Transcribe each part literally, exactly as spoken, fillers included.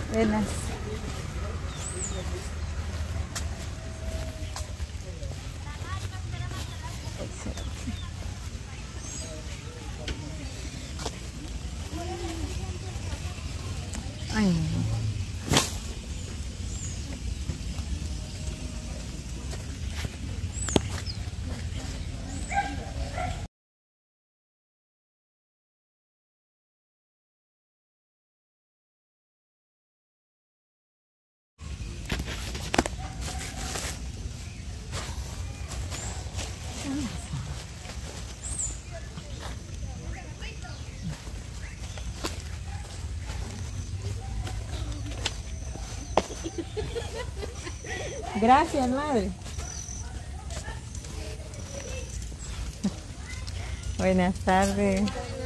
Buenas. Ay, no. Gracias, madre. Buenas tardes.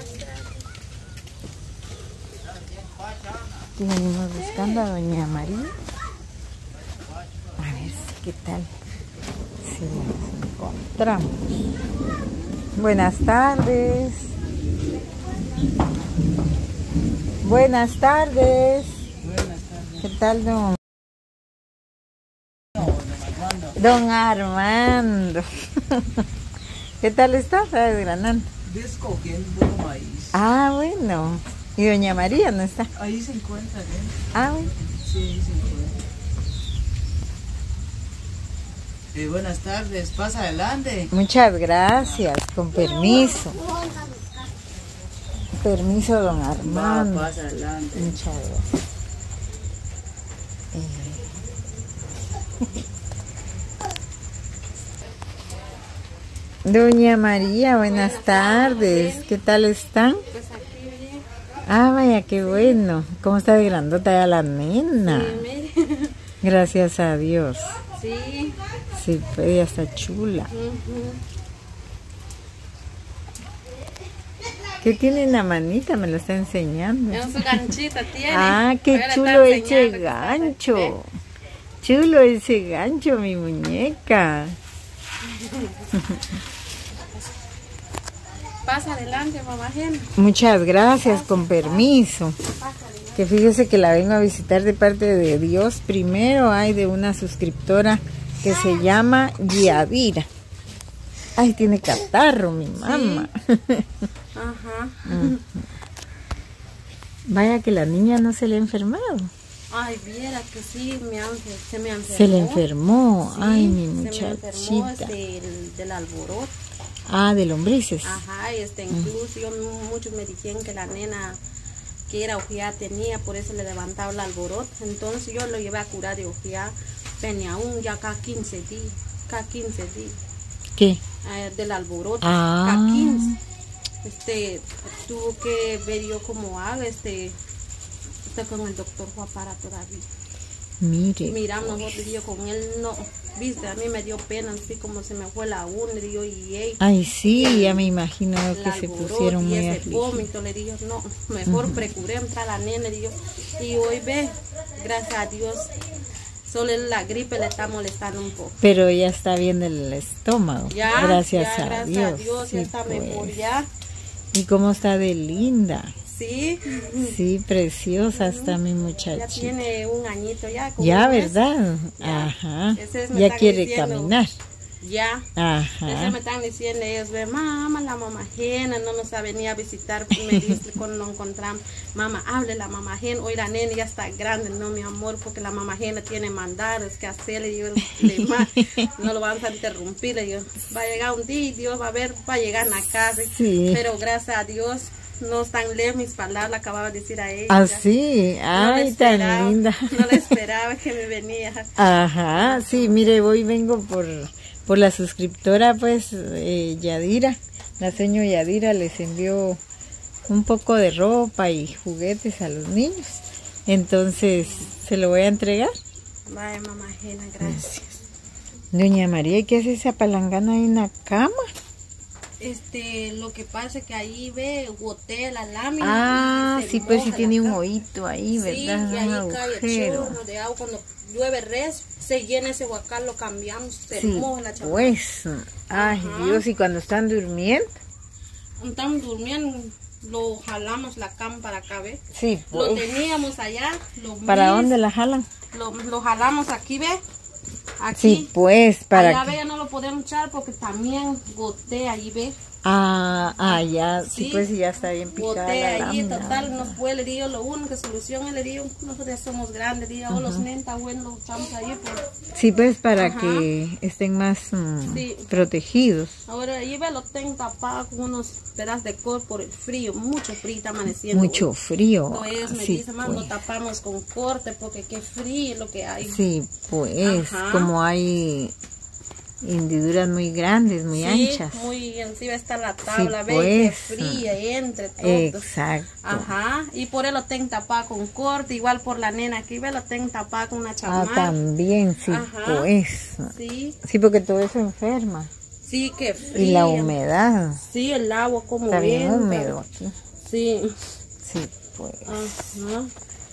Aquí venimos buscando a doña María. A ver qué tal si nos encontramos. Buenas tardes. Buenas tardes. ¿Qué tal, don? Don Armando. ¿Qué tal está? ¿Está desgranando? Descogiendo un poco maíz. Ah, bueno. ¿Y doña María no está? Ahí se encuentra, ¿eh? Ah, bueno. Sí, ahí se encuentra. Eh, buenas tardes, pasa adelante. Muchas gracias, con permiso. Permiso, don Armando. Va, pasa adelante. Muchas gracias. Eh. Doña María, buenas tardes. ¿Qué tal están? Pues aquí bien. Ah, vaya, qué bueno. ¿Cómo está de grandota ya la nena? Sí, mire. Gracias a Dios. Sí. Sí, pues ella está chula. Uh-huh. ¿Qué tiene en la manita? Me lo está enseñando. Es su ganchita tiene. Ah, qué Ahora chulo está ese enseñando que gancho. está- Chulo ese gancho, mi muñeca. Pasa adelante, mamá Gena. Muchas gracias, con permiso. Que fíjese que la vengo a visitar de parte de Dios. Primero hay de una suscriptora que se llama Yadira. Ay, tiene catarro mi mamá. Ajá. Vaya que la niña no se le ha enfermado. Ay, viera que sí, me han, se me enfermó. Se le enfermó. Sí, Ay, mi se me enfermó muchachita. del, del alboroto. Ah, de lombrices. Ajá, y este, incluso yo, muchos me dijeron que la nena que era ojeada tenía, por eso le levantaba el alboroto. Entonces yo lo llevé a curar de ojeada, venía aún ya cada quince días, cada quince días. ¿Qué? Eh, del alboroto, Ah. cada quince. Este, tuvo que ver yo cómo hago, este, está con el doctor Juan para todavía. Mire. Miramos nosotros, yo con él no, viste, a mí me dio pena, así como se me fue la una, le digo, y ey, Ay, sí, ya me imagino el que se alboroto pusieron y muy ese afligidos. vómito, le digo, no, mejor uh-huh. Precuré entrar a la nena, le digo, y hoy ve, gracias a Dios, solo la gripe le está molestando un poco. Pero ya está bien del estómago, ya, gracias, ya, a, gracias Dios. a Dios, sí, ya está pues. mejor ya. ¿Y cómo está de linda? Sí. Sí, preciosa está mi muchacha. Ya tiene un añito ya. Como ya, un ¿verdad? Ya. Ajá. Es, ya quiere diciendo, caminar. Ya. Ajá. Entonces me están diciendo ellos, ve, mamá, la mamá Gena no nos ha venido a visitar. Me dice cuando nos encontramos, mamá, hable la mamá Gena. Hoy la nena ya está grande, no, mi amor, porque la mamá Gena tiene mandados que hacerle. Yo le ma, no lo vamos a interrumpir. Yo, va a llegar un día y Dios va a ver, va a llegar a la casa. Sí. Pero gracias a Dios, no están lejos mis palabras, acababa de decir a ella. Ah, sí, ay, no tan linda. No le esperaba que me venía. Ajá, sí, mire, voy, vengo por, por la suscriptora, pues, eh, Yadira. La señora Yadira les envió un poco de ropa y juguetes a los niños. Entonces, se lo voy a entregar. Vaya, mamá Gena, gracias. Doña María, ¿qué hace esa palangana ahí en la cama? Este, lo que pasa es que ahí ve, gotea la lámina. Ah, sí, pues sí tiene un hoyito ahí, ¿verdad? Sí, y ahí cae el chorro de agua. Cuando llueve res, se llena ese huacal, lo cambiamos, se sí, moja la chamarra. Pues, ay, ajá. Dios, ¿y cuando están durmiendo? Estamos durmiendo, lo jalamos la cama para acá, ¿ve? Sí, pues. Lo teníamos allá. Lo ¿Para mis, dónde la jalan? Lo, lo jalamos aquí, ¿ve? Aquí. Sí, pues, para allá, que- ve, ya no lo podemos echar porque también gotea allí, ¿ve? Ah, ah, ya, sí, Sí. pues ya está bien picada Gotea la allí, lámina. total, no puede, le digo, lo único solución, le digo, nosotros ya somos grandes, le digo, oh, los nenes está bueno, lo echamos ahí, pues. Sí, pues para Ajá. que estén más mm, Sí. protegidos. Ahora allí ve, lo tengo tapado con unos pedazos de col por el frío, mucho frío está amaneciendo. Mucho hoy. frío. No, ellos me Sí, dicen, más pues. lo tapamos con corte porque qué frío lo que hay. Sí, pues, Ajá. como hay hendiduras muy grandes, muy Sí, anchas. muy encima está la tabla, Sí, ve, pues. qué fría entre todo. Exacto. Ajá, y por él lo tengo tapado con corte, igual por la nena aquí, ve, lo tengo tapado con una Ah, chamarra. también, sí, Ajá. pues. Sí, Sí, porque todo eso enferma. sí, qué frío. Y la humedad. Sí, el agua como Está bien entra. húmedo aquí. Sí, Sí, pues. ajá.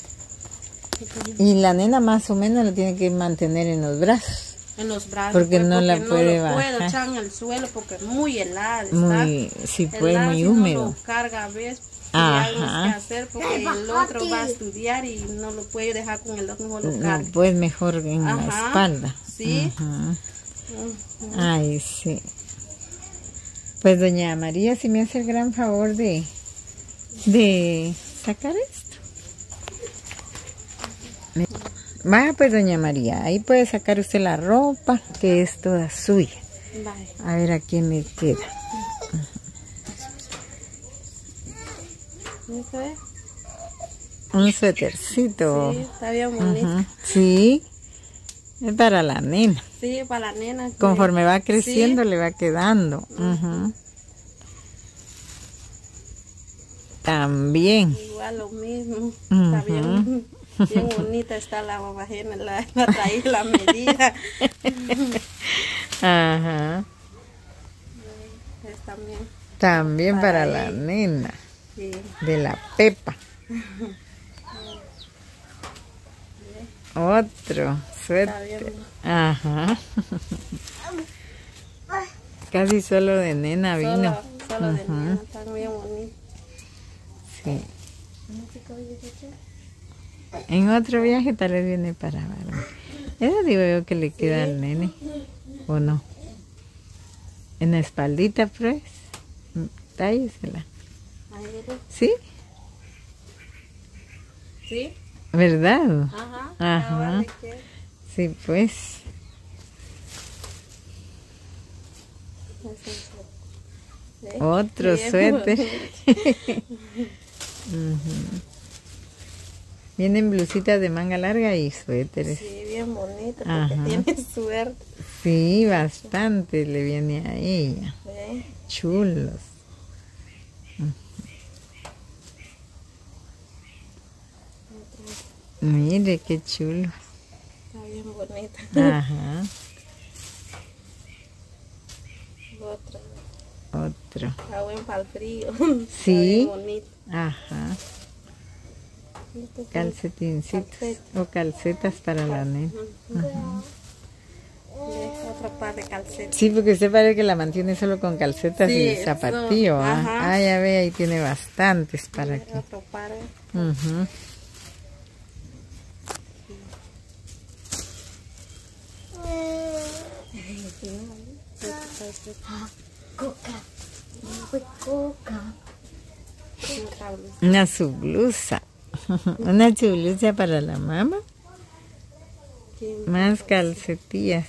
Y la nena más o menos la tiene que mantener en los brazos. En los brazos. Porque pues, no la porque puede no lo puedo bajar. echar en el suelo porque es muy helada. está. Muy, sí, pues, Helada, muy si no húmedo. lo carga a veces. Ajá. Algo que hacer porque el otro va a estudiar y no lo puede dejar con el otro, mejor lo No, carga. pues mejor en la Ajá. espalda. Sí. Ajá. Ujú. Ay, sí. Pues doña María, si me hace el gran favor de, de sacar esto. Me- Vaya pues doña María, ahí puede sacar usted la ropa, que es toda suya. Vale. A ver a quién le queda. ¿Esto es? Un suétercito. Sí, está bien bonito. Ujú. Sí, es para la nena. Sí, para la nena. que- Conforme va creciendo Sí. le va quedando. Ujú. También. Igual lo mismo. Está bien, bien bonita está la mamajena, la, la traí la medida. Ajá. Es también. También para, Para la él. nena. Sí. De la Pepa. Otro Está suéter. bien. Ajá. Casi solo de nena vino. Solo, solo de Ujú. nena, están bien bonitos. Sí. En otro viaje tal vez viene para varón. Eso digo yo que le queda al nene. ¿O no? En la espaldita, pues. Tállesela. Ahí viene. ¿Sí? ¿Sí? ¿Verdad? Ajá. Ajá. Ahora que- Sí, pues. ¿Sí? Otro Bien suéter. bonito. Ujú. Vienen blusitas de manga larga y suéteres. Sí, bien bonito, porque Ajá. tiene suerte. Sí, bastante le viene a ella. ¿Sí? Chulos. Mire qué chulo. Está bien bonita. Ajá. Otra. Otro. Está bueno para el frío. Sí. Está bien bonito. Ajá. Este es Calcetincitos Calceta. o calcetas para la nena. de otro par de calcetas. Sí, porque usted parece que la mantiene solo con calcetas Sí, y zapatillo. eso, ¿ah? ajá. Ah, ya ve, ahí tiene bastantes para que. Otro par. Ujú. Otra blusa. Una su blusa. Una su blusa para la mamá. ¿Quién? Más calcetillas.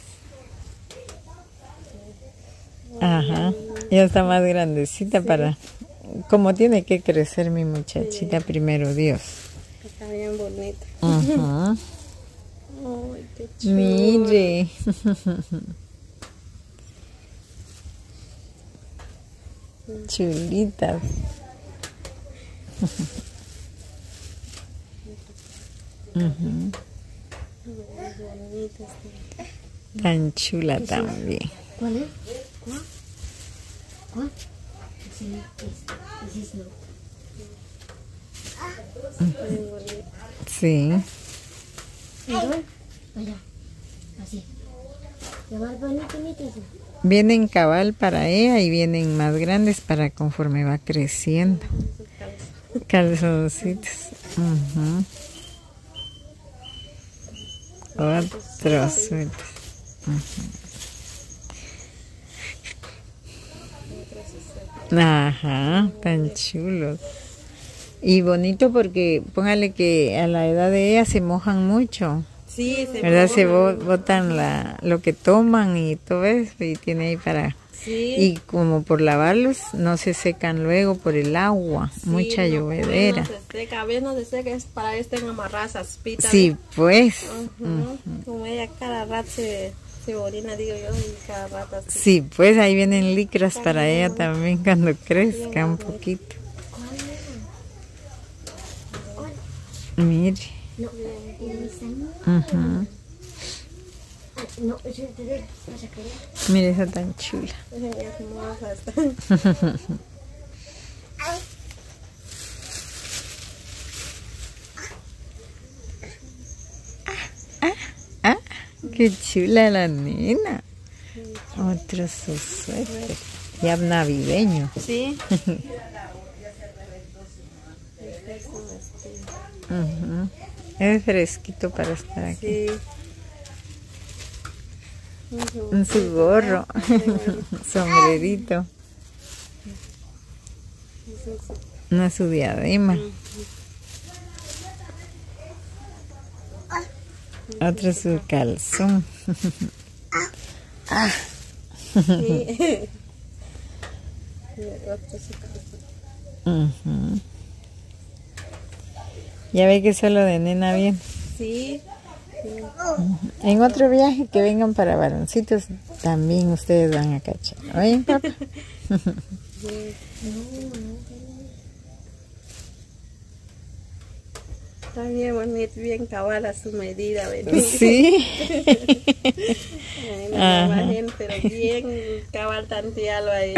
Ajá. Ya está más grandecita para. Como tiene que crecer mi muchachita, primero Dios. Está bien bonita. Ajá. Ay, qué chulo. Mire. Chulitas. Ujú. Muy bonita está. Tan chula también. ¿Cuál es? ¿Cuál? ¿Cuál? Sí, es, es no. Bien bonita. Sí. ¿Dónde? Allá. Así. ¿Te va bonito, bonito eso? Vienen cabal para ella y vienen más grandes para conforme va creciendo. Calzoncitos. Uh-huh. Otro suéter. Uh-huh. Ajá, tan chulos. Y bonito porque póngale que a la edad de ella se mojan mucho. Sí, se ¿verdad? Se mojan. bo- botan la, lo que toman y todo eso y tiene ahí para... Sí. Y como por lavarlos no se secan luego por el agua, Sí, mucha no, llovedera. No se seca, a veces no se seca, es para este amarrar esas pitas. Sí, pues. Ujú. Como ella cada rato se, se orina, digo yo, y cada rato así. Sí, pues ahí vienen licras para ella también cuando crezca un poquito. Mire. No, en mis años. Ujú. Ah, no, yo te doy, vas a querer. Mire esa tan chula. Es hermosa esta. Ah, qué chula la nena. Otro su suéter. Ya navideño. Sí. Ujú. Es fresquito para estar aquí. Sí. En su gorro, sombrerito, una su diadema, otro su calzón. Ah. Sí. Ujú. Ya ve que solo de nena bien. Sí. En otro viaje que vengan para varoncitos, también ustedes van a cachar. ¿Oyen, papá? Está bien bonito, bien cabal a su medida, ¿verdad? Sí. Ay, no me imagino, pero bien cabal tantealo ahí.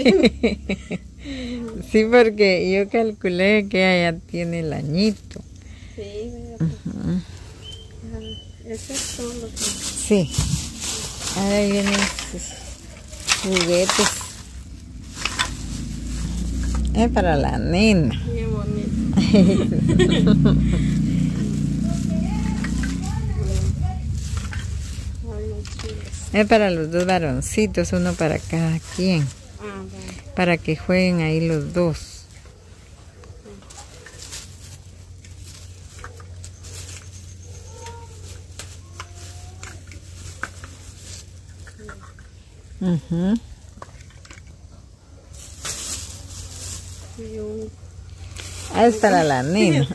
Sí, porque yo calculé que ella tiene el añito. Sí, Ujú. eso es todo lo que... Sí. Ahí vienen sus juguetes. Es para la nena. Bien bonito. Ay, muy chulos. Es para los dos varoncitos, uno para cada quien. Ah, bueno. Para que jueguen ahí los dos. Ujú. Y un... Ah, es para la nena.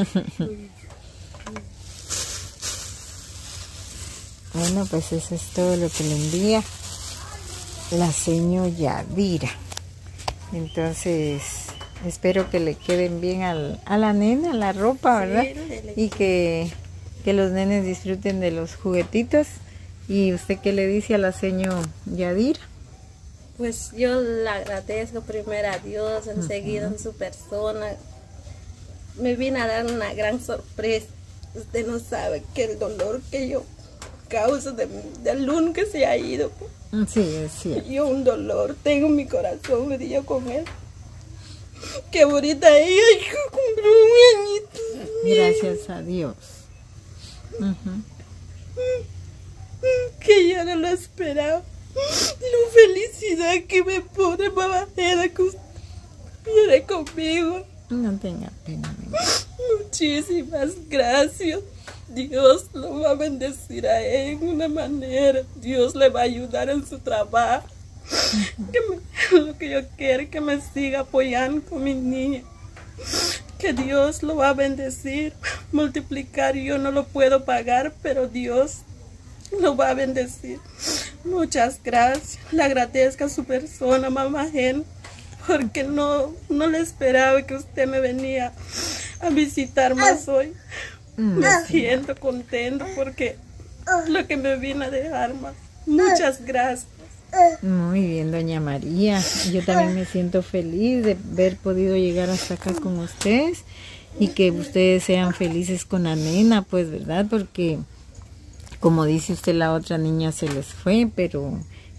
Bueno, pues eso es todo lo que le envía la señora Yadira. Entonces, espero que le queden bien al, a la nena la ropa, ¿verdad? Sí, le- le- Y que, que los nenes disfruten de los juguetitos. ¿Y usted qué le dice a la señora Yadira? Pues yo le agradezco primero a Dios, enseguida en su persona. Me vino a dar una gran sorpresa. Usted no sabe que el dolor que yo causo de, del lunes que se ha ido. Sí, es cierto. Yo un dolor, tengo mi corazón, me dio con él. Que ahorita ella cumplió un añito. Gracias a Dios. Ujú. Que yo no lo esperaba. La felicidad que me pone mamá Jena que usted viene conmigo. No tenga pena. mi amor. Muchísimas gracias. Dios lo va a bendecir a él en una manera. Dios le va a ayudar en su trabajo. Que me- lo que yo quiero es que me siga apoyando con mi niña. Que Dios lo va a bendecir, multiplicar. Yo no lo puedo pagar, pero Dios lo va a bendecir. Muchas gracias. Le agradezco a su persona, mamá Jena, porque no, no le esperaba que usted me venía a visitar más hoy. Me siento contento porque lo que me vino a dejar más. Muchas gracias. Muy bien, doña María. Yo también me siento feliz de haber podido llegar hasta acá con ustedes y que ustedes sean felices con la nena, pues, ¿verdad? Porque, como dice usted, la otra niña se les fue, pero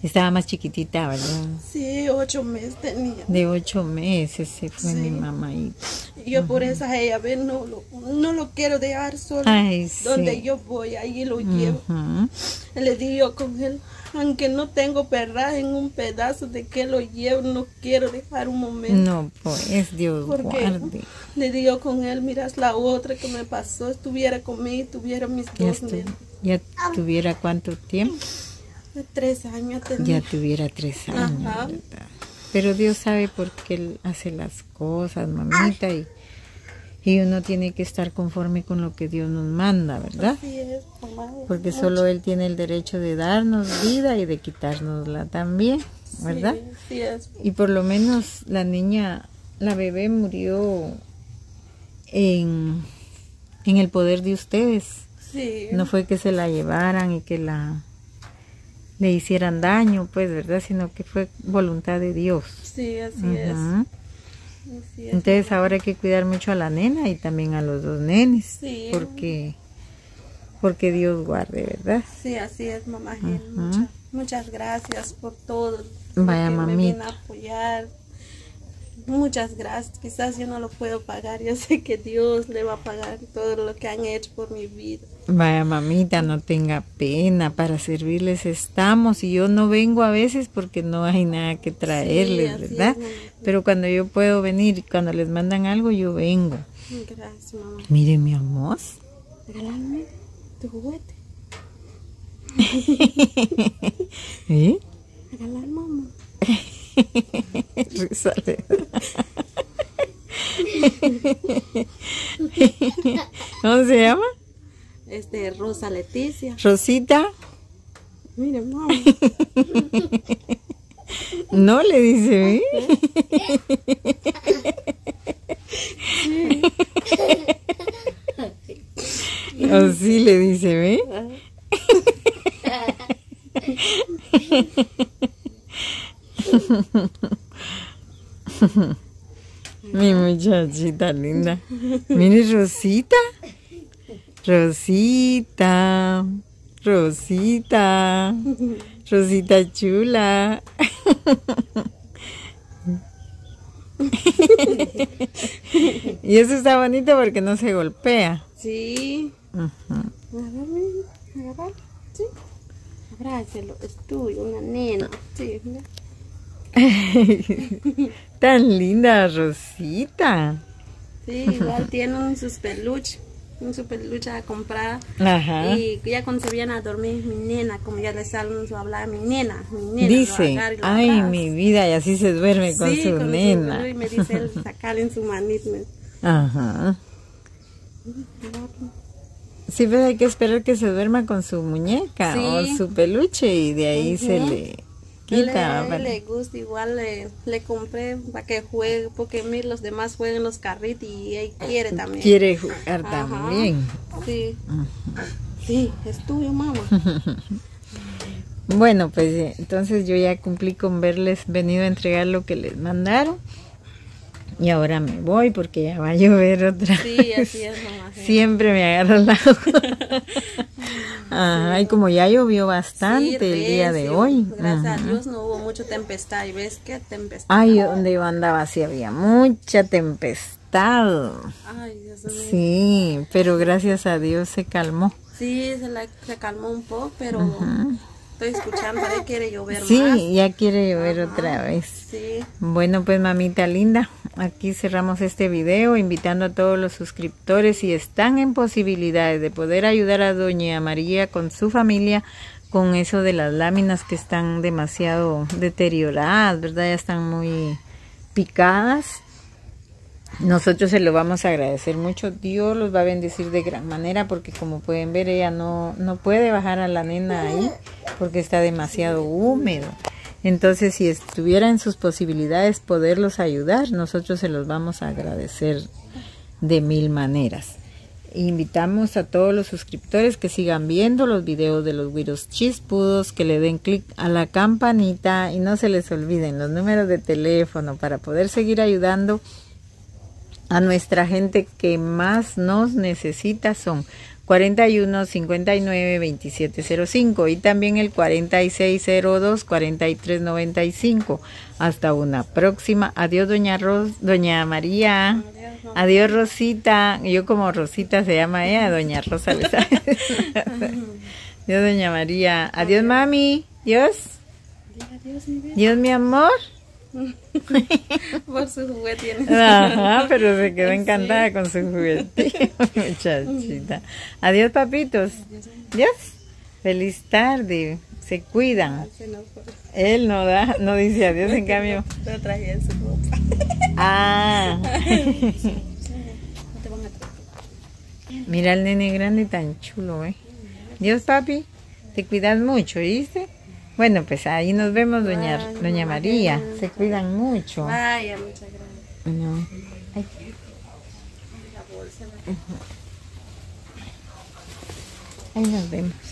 Estaba más chiquitita, ¿verdad? Sí, ocho meses tenía. De ocho meses se fue Sí. mi mamá. Y... Y yo por eso a ella, ve, no lo, no lo quiero dejar solo. Ay, sí. Donde yo voy, ahí lo llevo. Ujú. Le digo con él, aunque no tengo perraje en un pedazo de que lo llevo, no quiero dejar un momento. No, pues Dios Porque guarde. le digo con él, miras la otra que me pasó, estuviera conmigo, tuviera mis Ya, dos estu- nenes. ya tuviera cuánto tiempo, De tres años tenía. ya tuviera tres años, Ajá. ¿verdad? Pero Dios sabe por qué Él hace las cosas, mamita, y, y uno tiene que estar conforme con lo que Dios nos manda, ¿verdad? Así es, mamá. Porque Mucho. solo Él tiene el derecho de darnos vida y de quitárnosla también, ¿verdad? Sí, sí es. Y por lo menos la niña, la bebé murió en, en el poder de ustedes. Sí. No fue que se la llevaran y que la le hicieran daño, pues, ¿verdad? Sino que fue voluntad de Dios. Sí, así Ujú. es. Así es. Entonces ahora hay que cuidar mucho a la nena y también a los dos nenes, Sí. porque porque Dios guarde, ¿verdad? Sí, así es, mamá. Gel. Ujú. Muchas, muchas gracias por todo. Vaya, que me mamita. viene a apoyar. Muchas gracias. Quizás yo no lo puedo pagar. Yo sé que Dios le va a pagar todo lo que han hecho por mi vida. Vaya, mamita, no tenga pena, para servirles estamos, y yo no vengo a veces porque no hay nada que traerles, Sí, así ¿verdad? es, mamá. Pero cuando yo puedo venir y cuando les mandan algo, yo vengo. Gracias, mamá. Mire, mi amor. Regálame tu juguete. ¿Eh? Regalar, mamá. Risale. ¿Cómo se llama? Este, Rosa Leticia. Rosita. Mire, mamá. No le dice, ¿eh? O sí le dice, ¿ve? Mi muchachita linda. Mire, Rosita. Rosita. Rosita. Rosita chula. Y eso está bonito porque no se golpea. Sí. Ujú. Agárrame, agarrar. Sí. Abrácelo, es tuyo, una nena. Sí, mira. Tan linda, Rosita. Sí, igual tienen sus peluches. En su peluche a comprar. Ajá. Y ya cuando se vienen a dormir, mi nena, como ya les salen a hablar, mi nena, mi nena. Dice, lo agarra y lo ay, abraza. mi vida, y así se duerme con Sí, su con nena. y me dice él, sacarle en su manita. Ajá. Sí, pero hay que esperar que se duerma con su muñeca Sí. o su peluche y de ahí se Ujú. le quita. Le, ¿vale? le gusta, igual le, le compré para que juegue, porque mira, los demás juegan los carritos y él quiere también. Quiere jugar Ajá. también. Sí. Sí, es tuyo, mamá. Bueno, pues eh, entonces yo ya cumplí con verles venido a entregar lo que les mandaron. Y ahora me voy porque ya va a llover otra Sí, vez. así es, mamá. Sí. Siempre me agarro el agua. Ajá, y como ya llovió bastante Sí, el día de recio. hoy. Gracias a Ujú. Dios no hubo mucha tempestad. ¿Y ves qué tempestad? Ay, donde yo andaba sí había mucha tempestad. Ay, Dios mío. Sí, pero gracias a Dios se calmó. Sí, se, la, se calmó un poco, pero estoy escuchando, parece que quiere llover Sí, más. ya quiere llover Ajá. otra vez. Sí, Bueno, pues mamita linda, aquí cerramos este video invitando a todos los suscriptores, si están en posibilidades de poder ayudar a doña María con su familia, con eso de las láminas que están demasiado deterioradas, ¿verdad? Ya están muy picadas. Nosotros se lo vamos a agradecer mucho. Dios los va a bendecir de gran manera porque como pueden ver ella no, no puede bajar a la nena ahí porque está demasiado húmedo. Entonces si estuviera en sus posibilidades poderlos ayudar, nosotros se los vamos a agradecer de mil maneras. Invitamos a todos los suscriptores que sigan viendo los videos de los güiros chispudos, que le den clic a la campanita y no se les olviden los números de teléfono para poder seguir ayudando a nuestra gente que más nos necesita. Son cuarenta y uno, cincuenta y nueve, veintisiete cero cinco y también el cuarenta y seis cero dos, cuarenta y tres noventa y cinco. Hasta una próxima. Adiós, doña Ros, doña María. Adiós, Rosita. Yo como Rosita se llama ella, doña Rosa. Le sabe. Adiós, doña María. Adiós, mami. Dios. Adiós, mi bebé. Dios, mi amor. Por su juguete. Ajá, pero se quedó encantada sí. con su juguete. Muchachita. Adiós, papitos. Dios. Feliz tarde. Se cuidan. Él no da, no dice adiós, en cambio. Pero traje su ropa. Ah. Mira el nene grande tan chulo, ¿eh? Dios, papi, te cuidas mucho, ¿viste? Bueno, pues ahí nos vemos, doña, Ay, doña María. María. Se cuidan mucho. Vaya, muchas gracias. No. Ay. Ahí nos vemos.